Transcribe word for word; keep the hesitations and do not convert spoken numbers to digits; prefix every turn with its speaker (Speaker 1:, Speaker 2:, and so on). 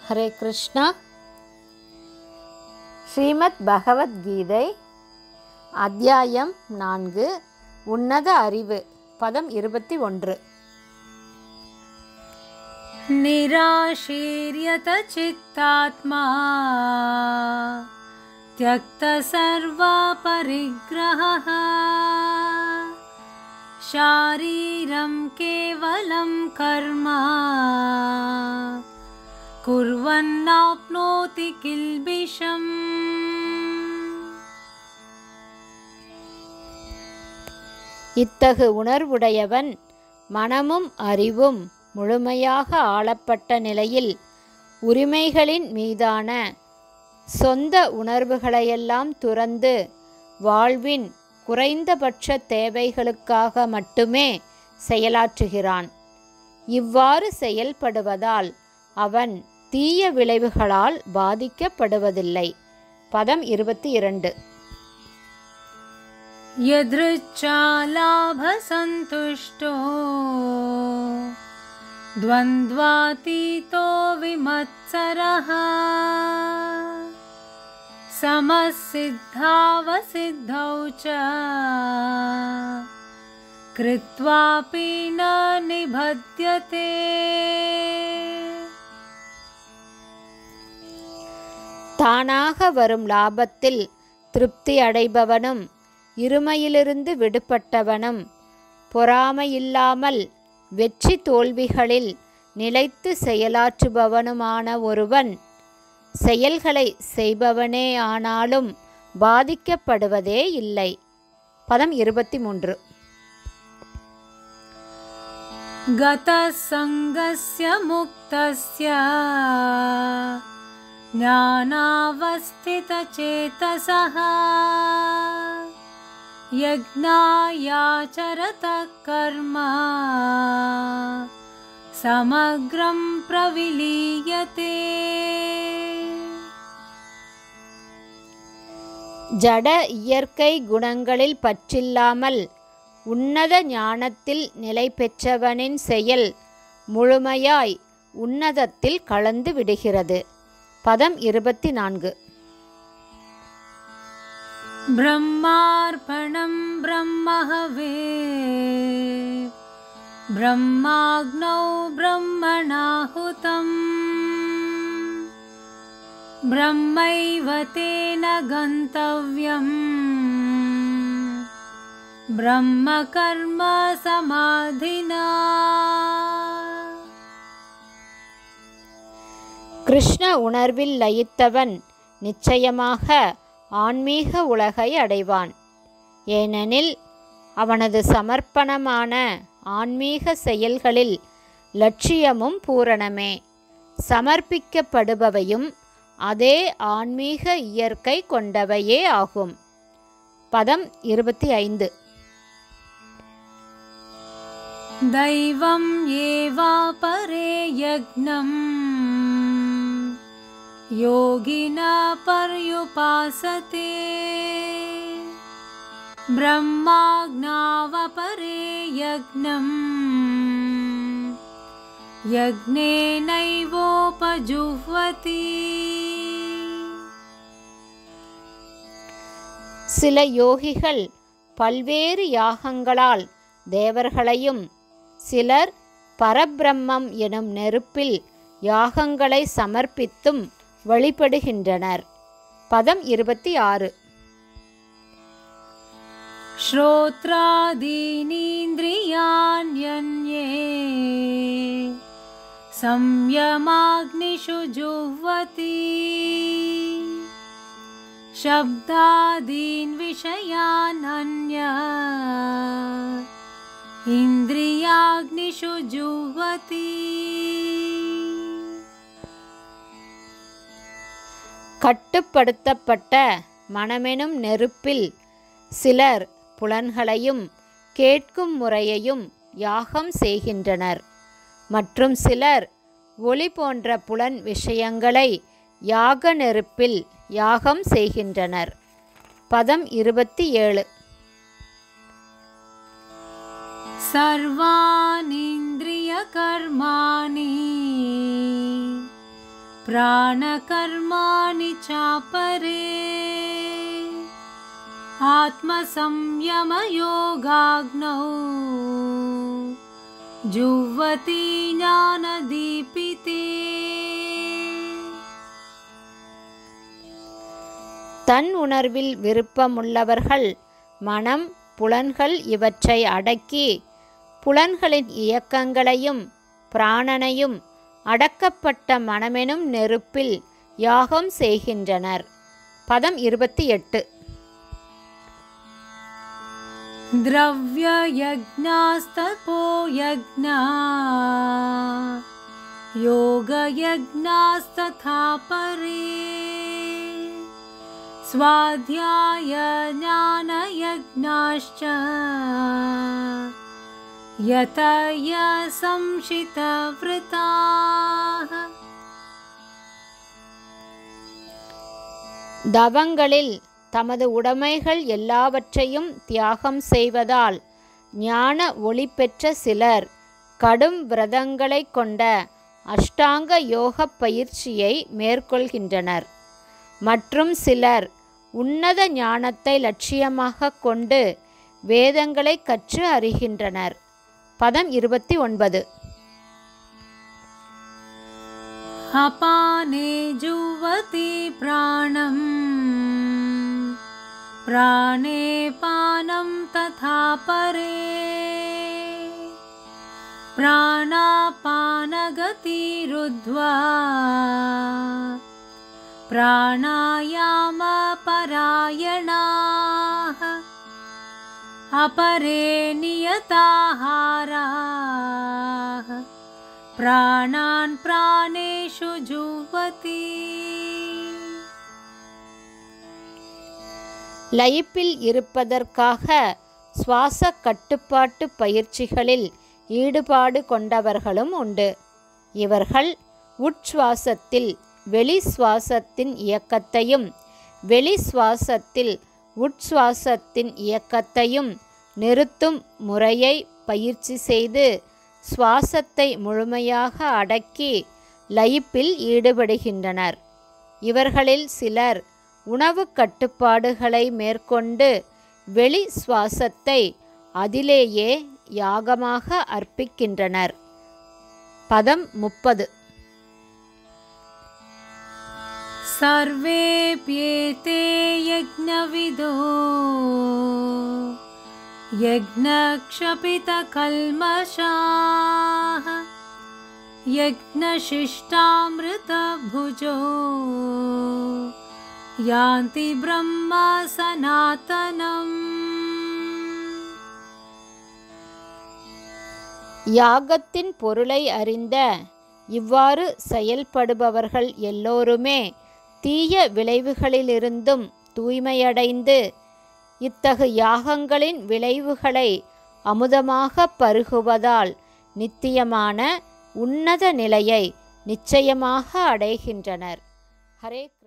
Speaker 1: ஹரே கிருஷ்ணா. ஸ்ரீமத் பகவத்கீதை அத்தியாயம் நான்கு, உன்னத அறிவு, பதம் இருபத்தி ஒன்று.
Speaker 2: நிராசீர்யத சித்தாத்மா த்யக்த சர்வ பரிக்ரஹः ஷாரீரம் கேவலம் கர்மா குர்வன்னாப்னோதி கில்பிஷம்.
Speaker 1: இத்தகு உணர்வுடையவன் மனமும் அறிவும் முழுமையாக ஆளப்பட்ட நிலையில் உரிமைகளின் மீதான சொந்த உணர்வுகளையெல்லாம் துறந்து வாழ்வின் குறைந்தபட்ச தேவைகளுக்காக மட்டுமே செயலாற்றுகிறான். இவ்வாறு செயல்படுவதால் அவன் தீய விளைவுகளால் பாதிக்கப்படுவதில்லை. பதம் இருபத்தி இரண்டு.
Speaker 2: யத்ருச்சா லாப சந்துஷ்டோ த்வந்த்வாதீதோ விமத்சரஹ சமசித்தாவசித்தௌ ச கிருத்வாபி ந நிபத்யதே.
Speaker 1: தானாக வரும் லாபத்தில் திருப்தி அடைபவனும் இருமையிலிருந்து விடுபட்டவனும் பொறாமையில்லாமல் வெற்றி தோல்விகளில் நிலைத்து செயலாற்றுபவனுமான ஒருவன் செயல்களை செய்பவனே ஆனாலும் பாதிக்கப்படுவதே இல்லை. பதம் இருபத்தி மூன்று.
Speaker 2: கத சங்கஸ்ய முக்தஸ்ய ஞானாவஸ்தித சேதசஹ யஜ்ஞாயாச்சரத கர்ம சமக்ரம் பிரவிலீயதே.
Speaker 1: ஜட இயற்கை குணங்களில் பற்றில்லாமல் உன்னத ஞானத்தில் நிலை பெற்றவனின் செயல் முழுமையாய் உன்னதத்தில் கலந்து விடுகிறது. பதம் இருபத்தி நான்கு.
Speaker 2: பிரம்மார்ப்பணம் பிரம்மஹவே பிரம்மாக்னௌ பிரம்மணாஹுதம் பிரம்மைவ தேன கந்தவ்யம் பிரம்ம கர்ம சமாதினா.
Speaker 1: கிருஷ்ண உணர்வில் லயித்தவன் நிச்சயமாக ஆன்மீக உலகை அடைவான். ஏனெனில் அவனது சமர்ப்பணமான ஆன்மீக செயல்களில் லட்சியமும் பூரணமே. சமர்ப்பிக்கப்படுபவையும் அதே ஆன்மீக இயற்கை கொண்டவையே ஆகும். பதம் இருபத்தி ஐந்து.
Speaker 2: தெய்வம் ஏவாபரே யக்ஞம் யோகினா பர்யுபாசதே பிரம்மாக்ஞாவபரே யக்ஞம் யக்ஞேனைவோபஜுஹ்வதி.
Speaker 1: சில யோகிகள் பல்வேறு யாகங்களால் தேவர்களையும் சிலர் பரபிரம்மம் எனும் நெருப்பில் யாகங்களை சமர்ப்பித்தும் வழிபடுகின்றனர். பதம் இருபத்தி ஆறு.
Speaker 2: ஸ்ரோத்ராதீனீந்திரியாண்யன்யே சம்யமாக்னிஷு ஜுஹ்வதி சப்தாதீன் விஷயான் அன்யா இந்திரியாக்னிஷு ஜுஹ்வதி.
Speaker 1: கட்டுப்படுத்தப்பட்ட மனமெனும் நெருப்பில் சிலர் புலன்களையும் கேட்கும் முறையையும் யாகம் செய்கின்றனர். மற்றும் சிலர் ஒளி போன்ற புலன் விஷயங்களை யாக நெருப்பில் யாகம் செய்கின்றனர். பதம் இருபத்தி ஏழு.
Speaker 2: சர்வானீந்திரிய கர்மாணி प्राणकर्माणि चापरे आत्मसंयमयोगाग्नौ जुह्वति ज्ञानदीपिते।
Speaker 1: தன் உணர்வில் விருப்பமுள்ளவர்கள் மனம் புலன்கள் இவற்றை அடக்கி புலன்களின் இயக்கங்களையும் பிராணனையும் அடக்கப்பட்ட மனமெனும் நெருப்பில் யாகம் செய்கின்றனர். பதம் இருபத்தி எட்டு.
Speaker 2: द्रव्य यज्ञास्तपो यज्ञा योग यज्ञास्तथा परे स्वाध्याय ज्ञान यज्ञाश्च यतय संशितव्रताः।
Speaker 1: தவங்களில் தமது உடைமைகள் எல்லாவற்றையும் தியாகம் செய்வதால் ஞான ஒளி பெற்ற சிலர் கடும் விரதங்களை கொண்ட அஷ்டாங்க யோக பயிற்சியை மேற்கொள்கின்றனர். மற்றும் சிலர் உன்னத ஞானத்தை லட்சியமாக கொண்டு வேதங்களை கற்று அறிகின்றனர். பதம் இருபத்தி ஒன்பது.
Speaker 2: अपाने जुह्वति प्राणं प्राणे पानं तथा परे प्राणापानगतिरुद्ध्वा प्राणायामपरायणाः अपरे नियताहाराः प्राणान् प्राणेषु जुह्वति।
Speaker 1: லயிப்பில் இருப்பதற்காக சுவாச கட்டுப்பாட்டு பயிற்சிகளில் ஈடுபாடு கொண்டவர்களும் உண்டு. இவர்கள் உட்சுவாசத்தில் வெளி சுவாசத்தின் இயக்கத்தையும் வெளி சுவாசத்தில் உட்சுவாசத்தின் இயக்கத்தையும் நிறுத்தும் முறையை பயிற்சி செய்து சுவாசத்தை முழுமையாக அடக்கி லயிப்பில் ஈடுபடுகின்றனர். இவர்களில் சிலர் உணவு கட்டுப்பாடுகளை மேற்கொண்டு வெளி சுவாசத்தை அதிலேயே யாகமாக அர்ப்பிக்கின்றனர். பதம் முப்பது.
Speaker 2: सर्वेऽप्येते यज्ञविदो यज्ञक्षपितकल्मषाः यज्ञशिष्टामृतभुजो यान्ति ब्रह्म सनातनम्।
Speaker 1: யாகத்தின் பொருளை அறிந்த இவ்வாறு செயல்படுபவர்கள் எல்லோருமே தீய விளைவுகளிலிருந்தும் தூய்மையடைந்து இத்தகு யாகங்களின் விளைவுகளை அமுதமாக பருகுவதால் நித்தியமான உன்னத நிலையை நிச்சயமாக அடைகின்றனர். ஹரே